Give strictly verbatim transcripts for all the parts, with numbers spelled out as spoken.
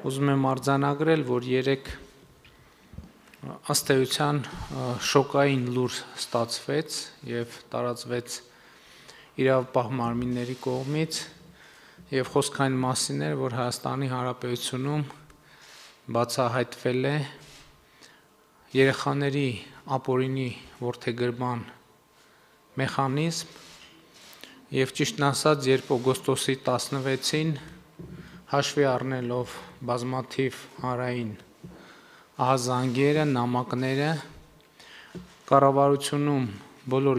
ուզում եմ արձանագրել, որ երեք ըստ էության շոկային լուր ստացվեց եւ տարածվեց իրավապահ մարմինների կողմից եւ խոսք այն մասին էր, որ Հայաստանի Հանրապետությունում բացահայտվել է երեխաների ապօրինի որդեգրման մեխանիզմ եւ ճիշտն ասած, երբ օգոստոսի տասնվեցին հաշվի առնելով բազմաթիվ հանրային ահազանգերը, նամակները, կառավարությունում բոլոր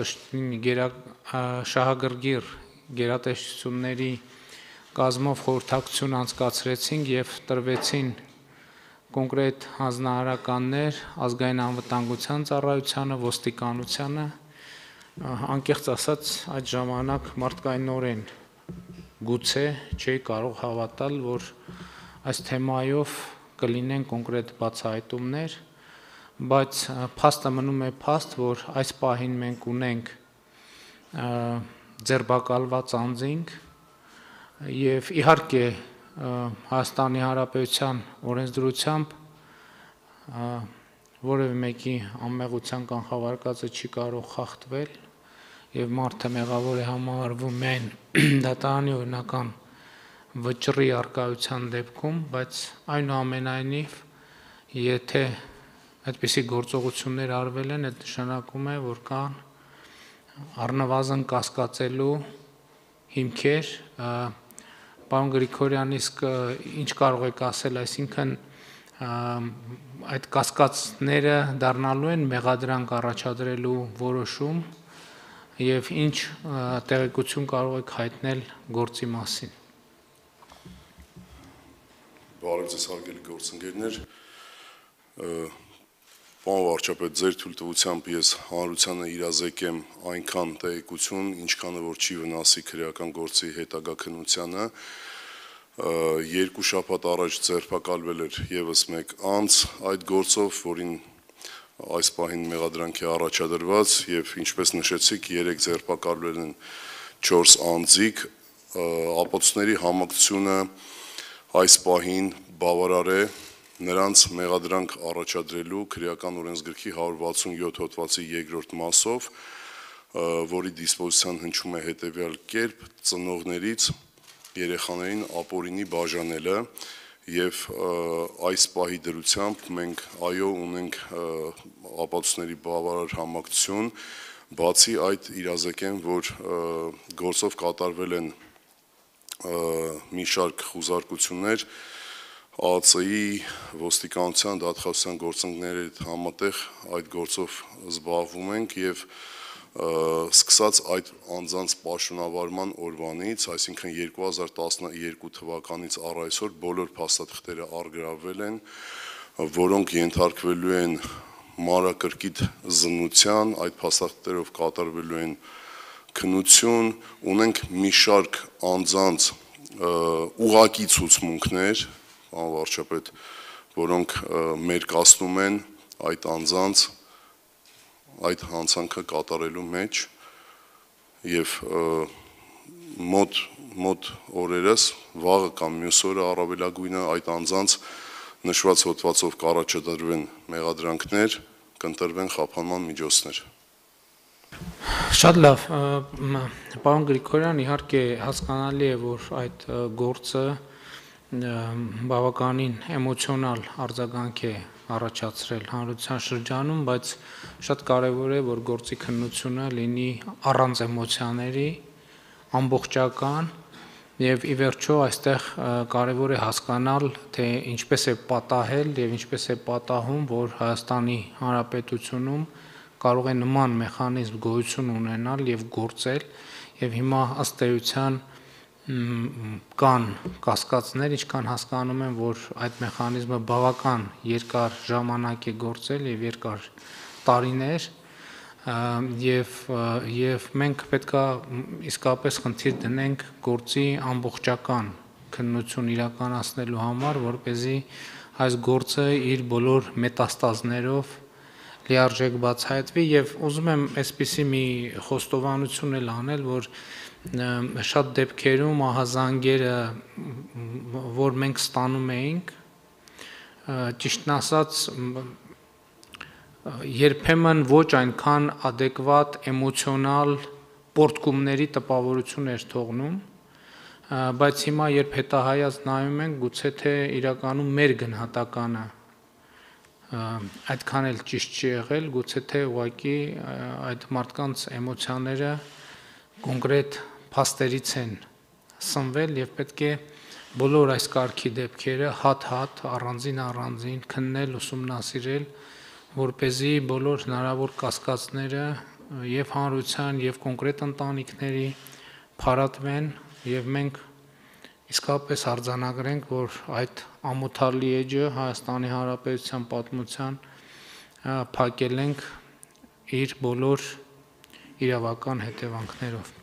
շահագրգիռ գերատեսչությունների կազմով խորհրդակցություն անցկացրեցինք եւ տրվեցին կոնկրետ հանձնարարականներ ազգային անվտանգության ծառայությանը, ոստիկանությանը, անկեղծ ասած, այդ ժամանակ մարդկայնորեն գուցե չէի կարող հավատալ, որ այս թեմայով կլինեն կոնկրետ բացահայտումներ, բայց փաստը մնում է փաստ, որ այս պահին մենք ունենք ձերբակալված անձինք եւ իհարկե Հայաստանի Հանրապետության օրենսդրությամբ որևէ մեկի անմեղության կանխավարկածը չի կարող խախտվել եւ մարդը մեղավոր է համարվում միայն դատարանի օրինական վճռի առկայության դեպքում, բայց այնուամենայնիվ եթե այդպիսի գործողություններ արվել են, այդ նշանակում է, որ կան առնվազն կասկածելու հիմքեր, պարոն Գրիգորյան, իսկ ինչ կարող եք ասել, այսինքն այդ կասկածները դառնալու են մեղադրանք առաջադրելու որոշում եւ ինչ տեղեկություն կարող եք հայտնել գործի մասին։ Բարև ձեզ հարգելի գործընկերներ, պարոն վարչապետ, ձեր թույլտվությամբ ես հանրությանը իրազեկեմ այնքան տեղեկություն, ինչքանը որ չի վնասի քրեական գործի հետագա քննությանը։ Երկու շաբաթ առաջ ձերբակալվել էր եւս մեկ անձ այդ գործով, որին այս պահին մեղադրանք է առաջադրված եւ ինչպես նշեցիք, երեք ձերբակալվել են չորս անձիկ, ապացույցների համակցությունը այս պահին բավարար է նրանց մեղադրանք առաջադրելու քրեական օրենսգրքի հարյուր վաթսունյոթ հոդվածի երկրորդ մասով, որի դիսպոզիցիան հնչում է հետեւյալ կերպ. ծնողներից երեխաներին ապօրինի բաժանելը եւ այս պահի դրությամբ մենք այո ունենք ապացույցների բավարար համակցություն, բացի այդ իրազեկեմ, որ գործով կատարվել են մի շարք խուզարկություններ ԱԱՑ-ի ոստիկանության դատախազության գործընկերների հետ համատեղ այդ գործով զբաղվում ենք եւ սկսած այդ անձանց պաշտոնավարման օրվանից, այսինքն երկու հազար տասնյոթ թվականից առ այսօր բոլոր փաստաթղթերը առգրավվել են, որոնք ենթարկվելու են մանրակրկիտ զննության, այդ փաստաթղթերով կատարվելու են քննություն, ունենք մի շարք անձանց ուղղակի ցուցմունքներ, պարոն վարչապետ, որոնք մերկացնում են այդ անձանց այդ հանցանքը կատարելու մեջ եւ մոտ մոտ օրերս վաղը կամ մյուս օրը առավելագույնը այդ անձանց նշված հոդվածով կառաջադրվեն մեղադրանքներ, կընտրվեն խափանման միջոցներ։ Շատ լավ, պարոն Գրիգորյան, իհարկե հասկանալի է, որ այդ գործը բավականին էմոցիոնալ արձագանք է առաջացրել հանրության շրջանում, բայց շատ կարևոր է, որ գործի քննությունը լինի առանց էմոցիաների, ամբողջական եւ ի վերջո այստեղ կարևոր է հասկանալ, թե ինչպես է պատահել եւ ինչպես է պատահում, որ Հայաստանի Հանրապետությունում կարող է նման մեխանիզմ գոյություն ունենալ եւ գործել եւ հիմա ըստ էության կան կասկածներ, ինչքան հասկանում եմ, որ այդ մեխանիզմը բավական երկար ժամանակ է գործել եւ երկար տարիներ եւ եւ մենք պետքա իսկապես խնդիր դնենք գործի ամբողջական քննություն իրականացնելու համար, որպեսզի այս գործը իր բոլոր մետաստազներով լիարժեք բացահայտվի եւ ուզում եմ այսպիսի մի խոստովանություն էլ անել, որ շատ դեպքերում ահազանգերը, որ մենք ստանում էինք, ճիշտն ասած, երբեմն ոչ այնքան adekvat էմոցիոնալ պորտկումների տպավորություն էր թողնում, բայց հիմա երբ հետահայաց նայում ենք, գուցե թե իրականում մեր գնահատականը այդքան էլ ճիշտ չի եղել, գուցե թե ուղղակի այդ մարդկանց էմոցիաները կոնկրետ փաստերից են սնվել եւ պետք է բոլոր այս կարգի դեպքերը հատ-հատ առանձին առանձին քննել, ուսումնասիրել, որպեսզի բոլոր հնարավոր կասկածները եւ հանրության եւ կոնկրետ ընտանիքների փարատվեն եւ մենք իսկապես արձանագրենք, որ այդ ամոթալի էջը Հայաստանի Հանրապետության պատմության փակել ենք իր բոլոր իրավական հետևանքներով։